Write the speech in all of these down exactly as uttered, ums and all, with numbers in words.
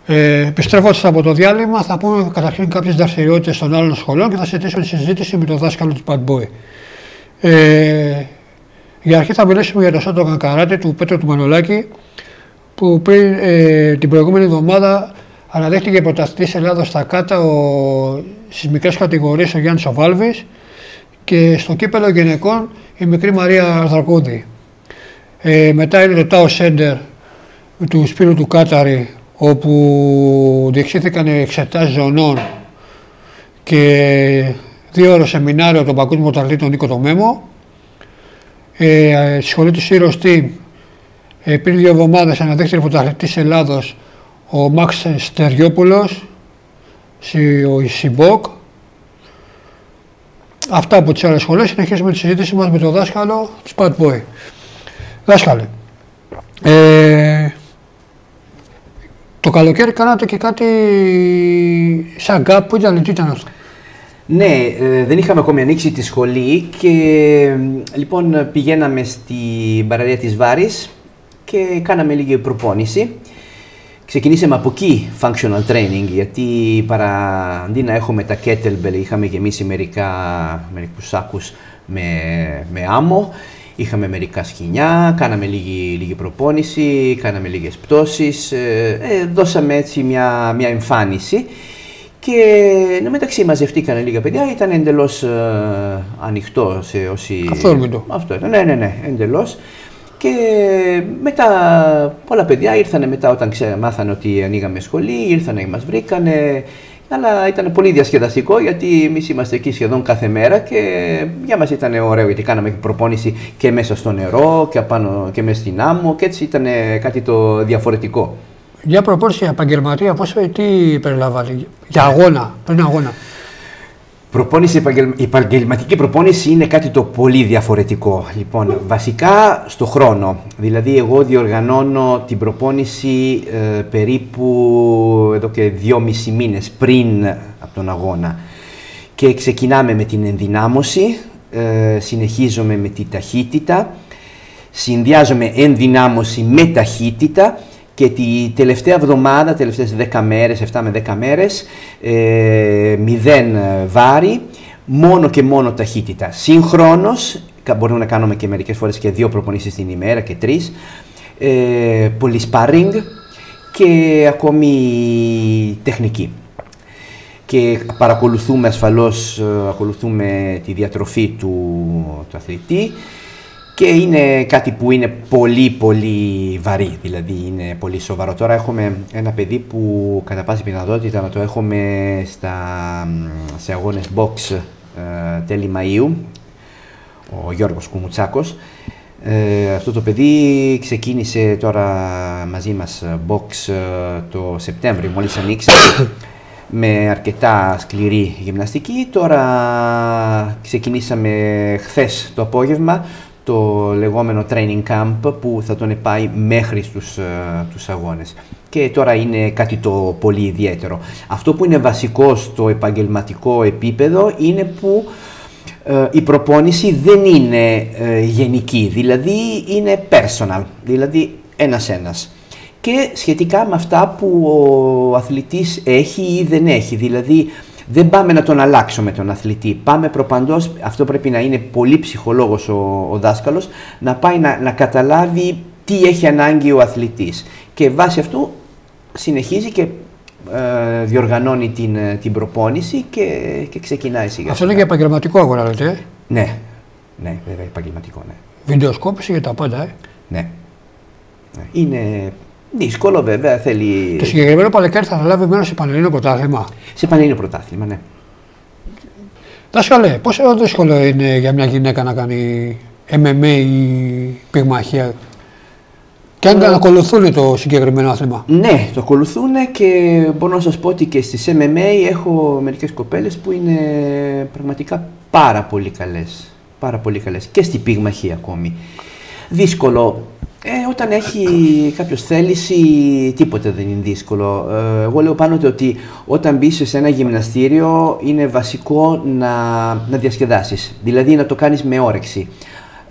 Ε, επιστρέφοντας από το διάλειμμα, θα πούμε καταρχήν κάποιες δραστηριότητες των άλλων σχολών και θα συζητήσουμε τη συζήτηση με τον δάσκαλο του Bad Boy. Ε, για αρχή θα μιλήσουμε για το Shotokan Karate του Πέτρου του Μανολάκη, που πριν ε, την προηγούμενη εβδομάδα αναδέχτηκε πρωταθλητής Ελλάδος στα κάτα ο, στις μικρές κατηγορίες ο Γιάννης ο Βάλβης και στο κύπελλο γυναικών η μικρή Μαρία Αρδρακούδη. Ε, μετά είναι το Tao Center του Σπύρου του Κάταρη, όπου διεξήθηκαν εξετάσεις ζωνών και δύο ώρο σεμινάριο των παγκόσμιων πρωταθλητών τον Νίκο το Μέμο. Ε, στη σχολή του Heroes Team ε, πριν δύο εβδομάδες αναδέχτηκε πρωταθλητής Ελλάδος ο Μάξ Στεριόπουλος, ο Σιμπόκ. Αυτά από τις άλλες σχολές. Συνεχίζουμε τη συζήτηση μας με τον δάσκαλο του Bad Boy. Δάσκαλε, ε, το καλοκαίρι κάνατε και κάτι σαν γκάπ, που ήταν, τι ήταν αυτό? Ναι, ε, δεν είχαμε ακόμη ανοίξει τη σχολή και λοιπόν πηγαίναμε στην παραλία της Βάρης και κάναμε λίγη προπόνηση. Ξεκινήσαμε από εκεί functional training, γιατί παρά αντί να έχουμε τα kettlebell, είχαμε γεμίσει μερικά, μερικούς σάκους με, με άμμο, είχαμε μερικά σκοινιά, κάναμε λίγη, λίγη προπόνηση, κάναμε λίγες πτώσεις, ε, ε, δώσαμε έτσι μια, μια εμφάνιση και ενώ μεταξύ μαζευτήκανε λίγα παιδιά, ήταν εντελώς ε, ανοιχτό σε όσοι... Αυθόρμητο. Αυτό ήταν, ναι, ναι, ναι, εντελώς. Και μετά πολλά παιδιά ήρθανε μετά όταν ξέ, μάθανε ότι ανοίγαμε σχολή, ήρθανε και μας βρήκανε. Αλλά ήταν πολύ διασκεδαστικό, γιατί εμείς είμαστε εκεί σχεδόν κάθε μέρα και για μας ήταν ωραίο, γιατί κάναμε προπόνηση και μέσα στο νερό και, απάνω, και μέσα στην άμμο και έτσι ήταν κάτι το διαφορετικό. Για προπόνηση επαγγελματία, πώς, τι περιλαμβάνει, για αγώνα, πριν αγώνα? Προπόνηση, η επαγγελματική προπόνηση είναι κάτι το πολύ διαφορετικό. Λοιπόν, βασικά στο χρόνο. Δηλαδή, εγώ διοργανώνω την προπόνηση ε, περίπου εδώ και δυόμισι μήνες πριν από τον αγώνα. Και ξεκινάμε με την ενδυνάμωση, ε, συνεχίζομαι με τη ταχύτητα, συνδυάζομαι ενδυνάμωση με ταχύτητα. Και τη τελευταία εβδομάδα, τελευταίες δέκα μέρες, επτά με δέκα μέρες, ε, μηδέν βάρη, μόνο και μόνο ταχύτητα. Συγχρόνως, μπορούμε να κάνουμε και μερικές φορές και δύο προπονήσεις την ημέρα και τρεις, ε, πολύ sparring και ακόμη τεχνική. Και παρακολουθούμε ασφαλώς, ακολουθούμε τη διατροφή του, του αθλητή. Και είναι κάτι που είναι πολύ πολύ βαρύ, δηλαδή είναι πολύ σοβαρό. Τώρα έχουμε ένα παιδί που κατά πάση πιθανότητα να το έχουμε στα, σε αγώνες box ε, τέλη Μαΐου, ο Γιώργος Κουμουτσάκος. Ε, αυτό το παιδί ξεκίνησε τώρα μαζί μας box ε, το Σεπτέμβριο, μόλις ανοίξει, με αρκετά σκληρή γυμναστική. Τώρα ξεκινήσαμε χθες το απόγευμα το λεγόμενο training camp που θα τον πάει μέχρι στους, uh, τους αγώνες. Και τώρα είναι κάτι το πολύ ιδιαίτερο. Αυτό που είναι βασικό στο επαγγελματικό επίπεδο είναι που uh, η προπόνηση δεν είναι uh, γενική, δηλαδή είναι personal, δηλαδή ένας-ένας. Και σχετικά με αυτά που ο αθλητής έχει ή δεν έχει, δηλαδή δεν πάμε να τον αλλάξουμε τον αθλητή, πάμε προπαντός, αυτό πρέπει να είναι πολύ ψυχολόγος ο, ο δάσκαλος, να πάει να, να καταλάβει τι έχει ανάγκη ο αθλητής και βάσει αυτού συνεχίζει και ε, διοργανώνει την, την προπόνηση και, και ξεκινάει σιγά. Αυτό είναι για επαγγελματικό αγώνα, λέτε, ε? Ναι, ναι, βέβαια επαγγελματικό, ναι. Βιντεοσκόπηση για τα πάντα, ε? Ναι. Είναι δύσκολο βέβαια, θέλει... Το συγκεκριμένο παλικάρι θα λάβει μέρος σε Πανελλήνιο πρωτάθλημα. Σε Πανελλήνιο πρωτάθλημα, ναι. Δάσκαλε, πόσο δύσκολο είναι για μια γυναίκα να κάνει εμ εμ έι ή πυγμαχία? Και αν δεν ακολουθούν το συγκεκριμένο άθλημα? Ναι, το ακολουθούν και μπορώ να σας πω ότι και στις εμ εμ έι έχω μερικές κοπέλες που είναι πραγματικά πάρα πολύ καλές. Πάρα πολύ καλές. Και στη πυγμαχία ακόμη. Δύσκολο. Ε, όταν έχει κάποιος θέληση, τίποτε δεν είναι δύσκολο. Ε, εγώ λέω πάνω ότι όταν μπεις σε ένα γυμναστήριο είναι βασικό να, να διασκεδάσεις, δηλαδή να το κάνεις με όρεξη.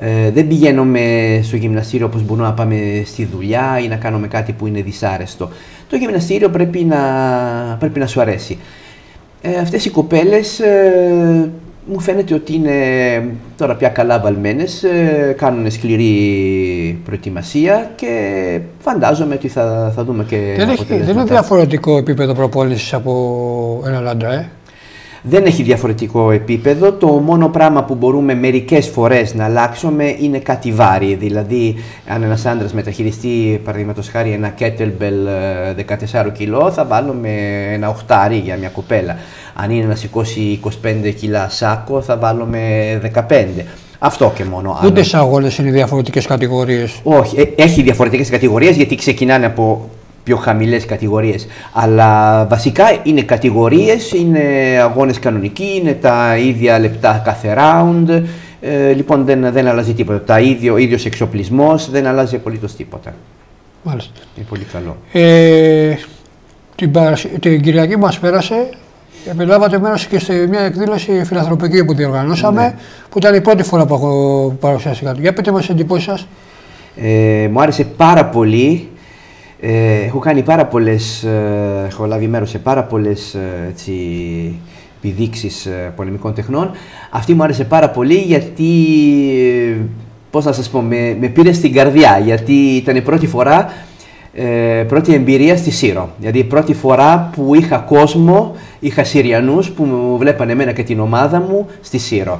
Ε, δεν πηγαίνουμε στο γυμναστήριο όπως μπορούμε να πάμε στη δουλειά ή να κάνουμε κάτι που είναι δυσάρεστο. Το γυμναστήριο πρέπει να, πρέπει να σου αρέσει. Ε, αυτές οι κοπέλες ε, μου φαίνεται ότι είναι τώρα πια καλά βαλμένες, ε, κάνουν σκληρή προετοιμασία και φαντάζομαι ότι θα, θα δούμε και δεν αποτελέσματα. Έχει, δεν είναι διαφορετικό επίπεδο προπόνησης από έναν άντρα, ε? Δεν έχει διαφορετικό επίπεδο. Το μόνο πράγμα που μπορούμε μερικές φορές να αλλάξουμε είναι κάτι βάρη. Δηλαδή, αν ένας άντρας μεταχειριστεί, παραδείγματος χάρη, ένα kettlebell δεκατέσσερα κιλό, θα βάλουμε ένα οχτάρι για μια κοπέλα. Αν είναι να σηκώσει είκοσι πέντε κιλά σάκο, θα βάλουμε δεκαπέντε. Αυτό και μόνο. Ούτε σε αγώνες είναι διαφορετικές κατηγορίες. Όχι, έχει διαφορετικές κατηγορίες γιατί ξεκινάνε από πιο χαμηλές κατηγορίες. Αλλά βασικά είναι κατηγορίες, είναι αγώνες κανονικοί, είναι τα ίδια λεπτά κάθε round. Ε, λοιπόν, δεν, δεν αλλάζει τίποτα. Τα ίδιο, ο ίδιος εξοπλισμός, δεν αλλάζει απολύτως τίποτα. Μάλιστα. Είναι πολύ καλό. Ε, την, την Κυριακή μας πέρασε, επιλάβατε μέρος και σε μια εκδήλωση φιλανθρωπική που διοργανώσαμε, ναι, που ήταν η πρώτη φορά που έχω παρουσιάσει κάτι. Για πείτε μας τις εντυπώσεις σας. Ε, μου άρεσε πάρα πολύ. Ε, έχω κάνει πάρα πολλές, ε, έχω λάβει μέρος σε πάρα πολλές ε, έτσι, επιδείξεις ε, πολεμικών τεχνών. Αυτή μου άρεσε πάρα πολύ γιατί, ε, πώς να σας πω, με, με πήρε στην καρδιά, γιατί ήταν η πρώτη φορά, ε, πρώτη εμπειρία στη Σύρο. Δηλαδή η πρώτη φορά που είχα κόσμο, είχα Συριανούς που μου βλέπανε εμένα και την ομάδα μου στη Σύρο.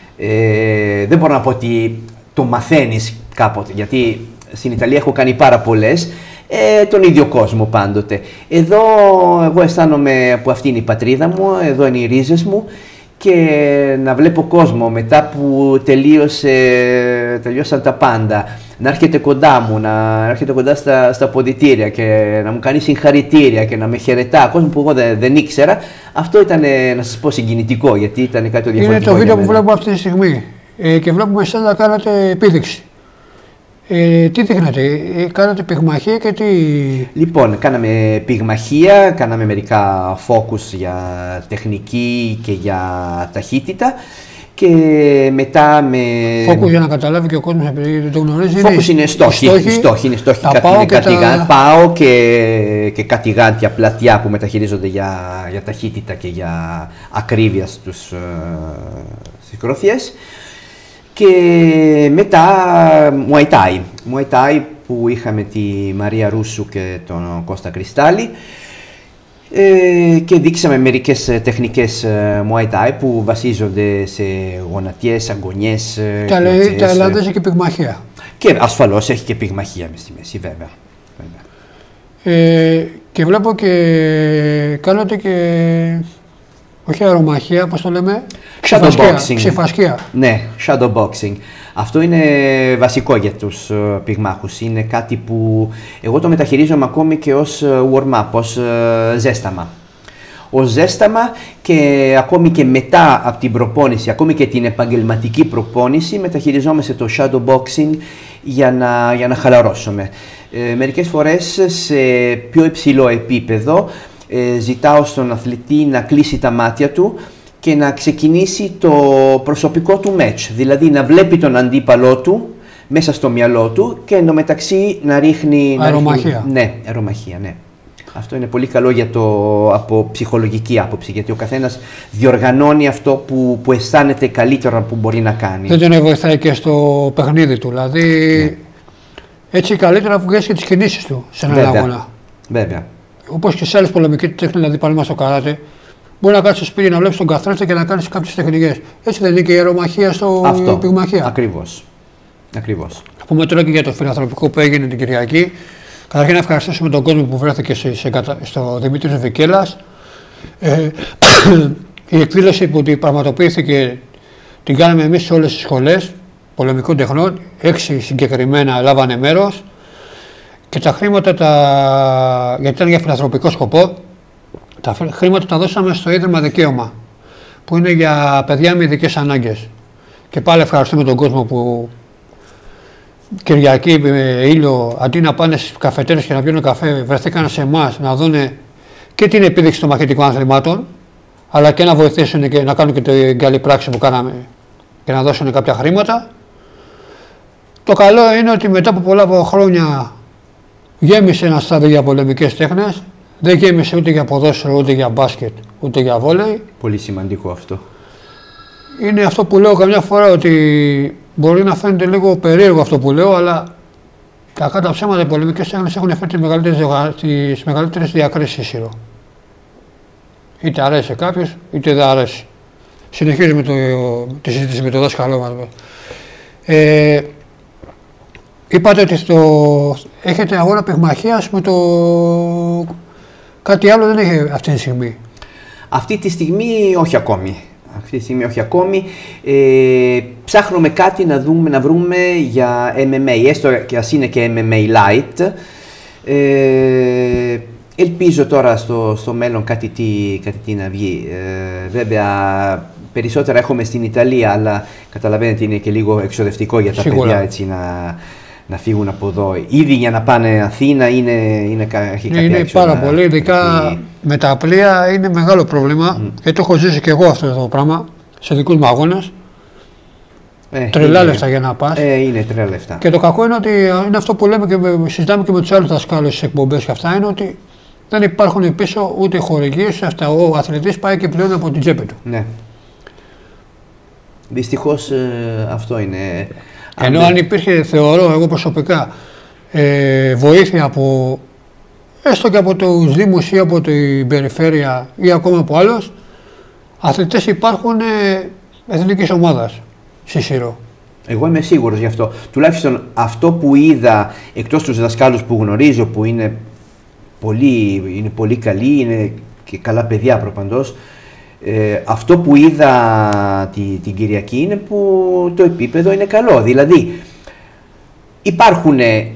Ε, δεν μπορώ να πω ότι το μαθαίνεις κάποτε, γιατί στην Ιταλία έχω κάνει πάρα πολλές, Ε, τον ίδιο κόσμο πάντοτε. Εδώ εγώ αισθάνομαι που αυτή είναι η πατρίδα μου, εδώ είναι οι ρίζες μου και να βλέπω κόσμο μετά που τελείωσε, τελειώσαν τα πάντα, να έρχεται κοντά μου, να έρχεται κοντά στα, στα ποδητήρια και να μου κάνει συγχαρητήρια και να με χαιρετά, κόσμο που εγώ δεν, δεν ήξερα, αυτό ήταν, να σας πω, συγκινητικό, γιατί ήταν κάτι διαφορετικό. Είναι το βίντεο που βλέπουμε αυτή τη στιγμή ε, και βλέπουμε εσάς να κάνατε επίδειξη. Ε, τι δείχνατε, ε, κάνατε πυγμαχία και τι... Λοιπόν, κάναμε πυγμαχία, κάναμε μερικά focus για τεχνική και για ταχύτητα και μετά με... Focus, για να καταλάβει και ο κόσμος επειδή δεν το γνωρίζει, focus είναι στόχοι, στόχοι, στόχοι, είναι στόχοι, τα κάτι, πάω, είναι και κάτι τα... πάω και, και κάτι γάντια πλατιά που μεταχειρίζονται για, για ταχύτητα και για ακρίβεια στους uh, συγκρόθιες. Και μετά Muay Thai. Muay Thai που είχαμε τη Μαρία Ρούσου και τον Κώστα Κρυστάλλη ε, και δείξαμε μερικές τεχνικές Muay Thai που βασίζονται σε γονατιές, αγωνιές. Τα λέει τα Ελλάδες και πυγμαχία. Και ασφαλώς έχει και πυγμαχία μες στη μέση, βέβαια. βέβαια. Ε, και βλέπω και κάνατε και... όχι αερομαχία, πώς το λέμε, Shadowboxing. Ξεφασκία. Ναι, shadowboxing. Αυτό είναι βασικό για τους uh, πυγμάχους. Είναι κάτι που εγώ το μεταχειρίζομαι ακόμη και ως uh, warm-up, ως uh, ζέσταμα. Ως ζέσταμα και ακόμη και μετά από την προπόνηση, ακόμη και την επαγγελματική προπόνηση, μεταχειριζόμαστε το shadowboxing για να, για να χαλαρώσουμε. Ε, μερικές φορές σε πιο υψηλό επίπεδο ε, ζητάω στον αθλητή να κλείσει τα μάτια του και να ξεκινήσει το προσωπικό του match, δηλαδή να βλέπει τον αντίπαλό του μέσα στο μυαλό του και εντωμεταξύ να ρίχνει... Αερομαχία. Να ρίχνει, ναι, αερομαχία, ναι. Αυτό είναι πολύ καλό για το, από ψυχολογική άποψη, γιατί ο καθένας διοργανώνει αυτό που, που αισθάνεται καλύτερα που μπορεί να κάνει. Δεν τον βοηθάει και στο παιχνίδι του, δηλαδή ναι. Έτσι καλύτερα να βγάζει και τις κινήσεις του σε έναν Βέβαια. αγώνα. Βέβαια. Όπως και σε άλλες πολεμικές τέχνες, δηλαδή πάλι στο καράτε, μπορεί να κάτσεις στο σπίτι να βλέπεις τον καθρέφτη και να κάνεις κάποιες τεχνικές. Έτσι δεν είναι και η αερομαχία στο Αυτό. πυγμαχία. Ακριβώς. Ακριβώς. Θα πούμε τώρα και για το φιλανθρωπικό που έγινε την Κυριακή. Καταρχήν να ευχαριστήσουμε τον κόσμο που βρέθηκε σε, σε, στο Δημήτρης Βικέλας. Ε, η εκδήλωση που την πραγματοποιήθηκε την κάναμε εμείς σε όλες τις σχολές πολεμικών τεχνών. Έξι συγκεκριμένα λάβανε μέρος. Και τα χρήματα, τα... γιατί ήταν για φιλανθρωπικό σκοπό, τα χρήματα τα δώσαμε στο Ίδρυμα Δικαίωμα, που είναι για παιδιά με ειδικές ανάγκες. Και πάλι ευχαριστούμε τον κόσμο που Κυριακή με ήλιο, αντί να πάνε στις καφετέρες και να πιούν καφέ, βρεθήκαν σε εμάς να δουν και την επίδειξη των μαχητικών αθλημάτων, αλλά και να βοηθήσουν και να κάνουν και την καλή πράξη που κάναμε και να δώσουν κάποια χρήματα. Το καλό είναι ότι μετά από πολλά χρόνια γέμισε ένα στάδιο για πολεμικές τέχνες. Δεν γέμισε ούτε για ποδόσφαιρο, ούτε για μπάσκετ, ούτε για βόλεϊ. Πολύ σημαντικό αυτό. Είναι αυτό που λέω καμιά φορά, ότι μπορεί να φαίνεται λίγο περίεργο αυτό που λέω, αλλά κακά τα ψέματα οι πολεμικές τέχνες έχουν φέρει τις μεγαλύτερες διακρίσεις Σύρο. Είτε αρέσει σε κάποιους, είτε δεν αρέσει. Συνεχίζουμε το, τη συζήτηση με το δάσκαλό μας. Ε, είπατε ότι το, έχετε αγώνα πυγμαχίας με το... Κάτι άλλο δεν έχει αυτή τη στιγμή. Αυτή τη στιγμή όχι ακόμη. Αυτή τη στιγμή όχι ακόμη. Ε, ψάχνουμε κάτι να, δούμε, να βρούμε για εμ εμ έι, έστω και ας είναι και εμ εμ έι Light. Ε, ελπίζω τώρα στο, στο μέλλον κάτι τι, κάτι τι να βγει. Ε, βέβαια, περισσότερα έχουμε στην Ιταλία, αλλά καταλαβαίνετε είναι και λίγο εξοδευτικό για τα Σίγουρα. παιδιά έτσι, να, να φύγουν από εδώ. Ήδη για να πάνε Αθήνα είναι, είναι, έχει είναι, είναι πάρα να, πολύ, ειδικά η... με τα πλοία είναι μεγάλο πρόβλημα. Mm. Γιατί το έχω ζήσει και εγώ αυτό το πράγμα σε δικούς μου αγώνες. Ε, τρελά λεφτά για να πας. Ε, είναι τρελά λεφτά. Και το κακό είναι ότι είναι αυτό που λέμε και συζητάμε και με τους άλλους δασκάλους στις εκπομπές και αυτά, είναι ότι δεν υπάρχουν πίσω ούτε χορηγίες, αυτά. Ο αθλητής πάει και πλέον από την τσέπη του. Ναι. Δυστυχώς ε, αυτό είναι. Ενώ αν υπήρχε, θεωρώ εγώ προσωπικά, ε, βοήθεια από, έστω και από τους Δήμους ή από την περιφέρεια ή ακόμα από άλλους, αθλητές υπάρχουν ε, εθνικής ομάδας στη Σύρο. Εγώ είμαι σίγουρος γι' αυτό. Τουλάχιστον αυτό που είδα, εκτός τους δασκάλους που γνωρίζω, που είναι πολύ, είναι πολύ καλοί, είναι και καλά παιδιά προπαντός, Ε, αυτό που είδα τη, την Κυριακή είναι που το επίπεδο είναι καλό. Δηλαδή υπάρχουν,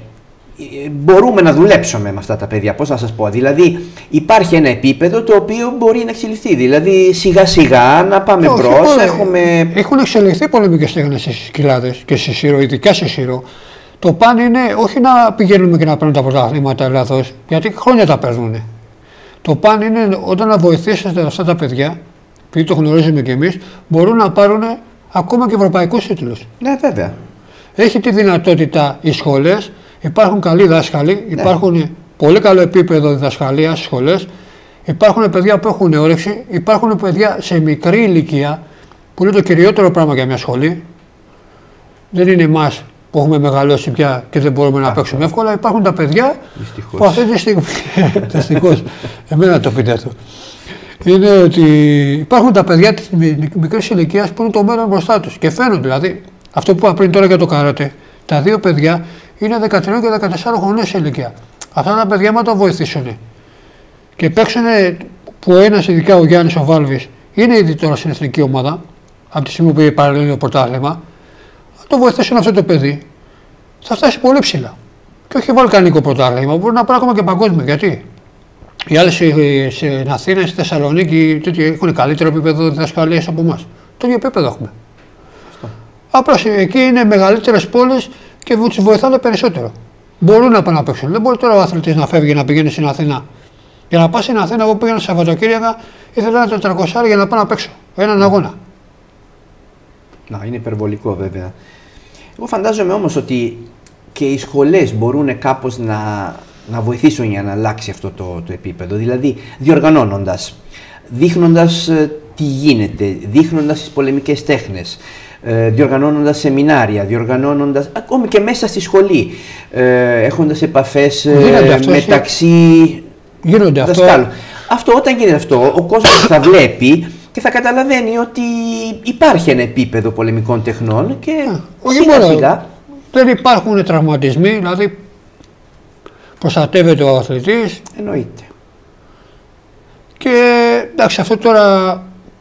μπορούμε να δουλέψουμε με αυτά τα παιδιά, πώς να σας πω. Δηλαδή υπάρχει ένα επίπεδο το οποίο μπορεί να εξελιχθεί. Δηλαδή σιγά σιγά να πάμε μπρος. Έχουμε... Έχουν εξελιχθεί πολεμικές τέχνες στις Κυκλάδες και στη Σύρο, ειδικά στη Σύρο. Το παν είναι όχι να πηγαίνουμε και να παίρνουν τα πρωταθλήματα Ελλάδος, γιατί χρόνια τα παίρνουν. Το παν είναι όταν να βοηθήσετε αυτά τα παιδιά, επειδή το γνωρίζουμε κι εμείς, μπορούν να πάρουν ακόμα και ευρωπαϊκούς τίτλους. Ναι, βέβαια. Έχει τη δυνατότητα οι σχολές, υπάρχουν καλοί δάσκαλοι, ναι. Υπάρχουν πολύ καλό επίπεδο διδασκαλίας στις σχολές, υπάρχουν παιδιά που έχουν όρεξη, υπάρχουν παιδιά σε μικρή ηλικία, που είναι το κυριότερο πράγμα για μια σχολή. Δεν είναι εμάς που έχουμε μεγαλώσει πια και δεν μπορούμε να παίξουμε εύκολα. Υπάρχουν τα παιδιά δυστυχώς. Που αυτή τη στιγμή. Δυστυχώς. Εμένα το πείτε αυτό. Είναι ότι υπάρχουν τα παιδιά της μικρής ηλικίας που είναι το μέλλον μπροστά τους και φαίνονται. Δηλαδή, αυτό που είπα πριν τώρα για το καράτε, τα δύο παιδιά είναι δεκατρία και δεκατέσσερα χρονών σε ηλικία. Αυτά τα παιδιά, μα το βοηθήσουν και παίξουν, που ο ένας, ειδικά ο Γιάννης ο Βάλβης, είναι ήδη τώρα στην εθνική ομάδα, από τη στιγμή που υπάρχει παραλληλό πρωτάθλημα, το βοηθήσουν αυτό το παιδί, θα φτάσει πολύ ψηλά. Και όχι βαλκανικό πρωτάθλημα, μπορεί να πάρει ακόμα και παγκόσμιο. Γιατί οι άλλοι στην Αθήνα, στη Θεσσαλονίκη, έχουν καλύτερο επίπεδο διδασκαλίας από εμάς. Το ίδιο επίπεδο έχουμε. Απλώς εκεί είναι μεγαλύτερες πόλεις και τους βοηθάνε περισσότερο. Μπορούν να πάνε να παίξουν. Δεν μπορεί τώρα ο αθλητής να φεύγει να πηγαίνει στην Αθήνα. Για να πάω στην Αθήνα, εγώ πήγαινα Σαββατοκύριακα, ήθελα ένα τετρακόσια για να πάω να παίξω έναν αγώνα. Να, είναι υπερβολικό βέβαια. Εγώ φαντάζομαι όμως ότι και οι σχολές μπορούν κάπως να, να βοηθήσουν για να αλλάξει αυτό το, το επίπεδο. Δηλαδή διοργανώνοντας, δείχνοντας ε, τι γίνεται, δείχνοντας τις πολεμικές τέχνες, ε, διοργανώνοντας σεμινάρια, διοργανώνοντας ακόμη και μέσα στη σχολή, ε, έχοντας επαφές ε, μεταξύ γίνονται δασκάλων. Αυτό. αυτό όταν γίνεται αυτό, ο κόσμος θα βλέπει και θα καταλαβαίνει ότι υπάρχει ένα επίπεδο πολεμικών τεχνών και σιγά σιγά. Δεν υπάρχουν τραυματισμοί, δηλαδή προστατεύεται ο αθλητής. Εννοείται. Και εντάξει, αυτό τώρα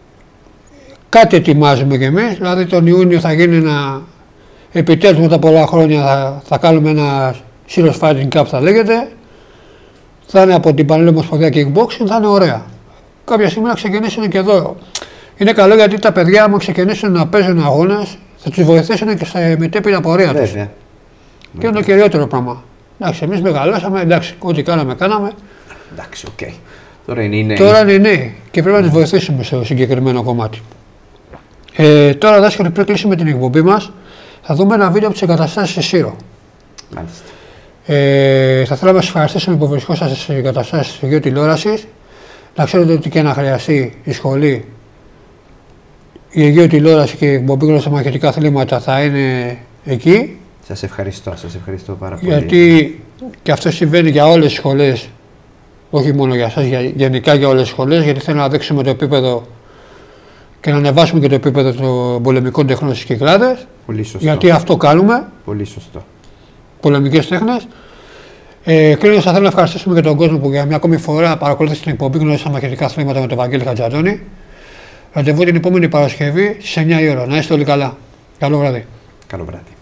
κάτι ετοιμάζουμε κι εμείς, δηλαδή τον Ιούνιο θα γίνει ένα, επιτέλους μετά πολλά χρόνια θα, θα κάνουμε ένα Serious Fighting Cup θα λέγεται, θα είναι από την Πανελλήνια Ομοσπονδία Kickboxing, θα είναι ωραία. Κάποια στιγμή να ξεκινήσουν και εδώ. Είναι καλό γιατί τα παιδιά μου ξεκινήσουν να παίζουν αγώνες, θα τους βοηθήσουν και στα μετέπειτα πορεία τους. Και είναι το κυριότερο πράγμα. Εντάξει, εμείς μεγαλώσαμε, εντάξει, ό,τι κάναμε, κάναμε. Εντάξει, οκ. Okay. Τώρα είναι οι νέοι. Τώρα είναι οι νέοι και πρέπει να τους βοηθήσουμε στο συγκεκριμένο κομμάτι. Ε, τώρα, δάσκαλοι, πριν κλείσουμε την εκπομπή μας, θα δούμε ένα βίντεο από τις εγκαταστάσεις της Σύρο. Μάλιστα. Ε, θα θέλαμε να σας ευχαριστήσουμε που βρισκόσαστε στις εγκαταστάσεις της Αιγαίου Τηλεόρασης. Να ξέρετε ότι και να χρειαστεί η σχολή, η Αιγαίου Τηλεόραση και η εκπομπή Γλώσσα Μαχητικά Αθλήματα θα είναι εκεί. Σας ευχαριστώ, σας ευχαριστώ πάρα πολύ. Γιατί και αυτό συμβαίνει για όλες τις σχολές, όχι μόνο για εσάς, για, γενικά για όλες τις σχολές, γιατί θέλουμε να δείξουμε το επίπεδο και να ανεβάσουμε και το επίπεδο των πολεμικών τεχνών στις Κυκλάδες. Πολύ σωστό. Γιατί αυτό κάνουμε. Πολύ σωστό. Πολεμικές τέχνες. Ε, Κλείνοντας, θα θέλω να ευχαριστήσουμε και τον κόσμο που για μια ακόμη φορά παρακολούθησε την εκπομπή Γνώρισα Μαχητικά Αθλήματα με τον Βαγγέλη Χατζαντώνη. Ραντεβού την επόμενη Παρασκευή στις εννιά η ώρα. Να είστε όλοι καλά. Καλό βράδυ. Καλό βράδυ.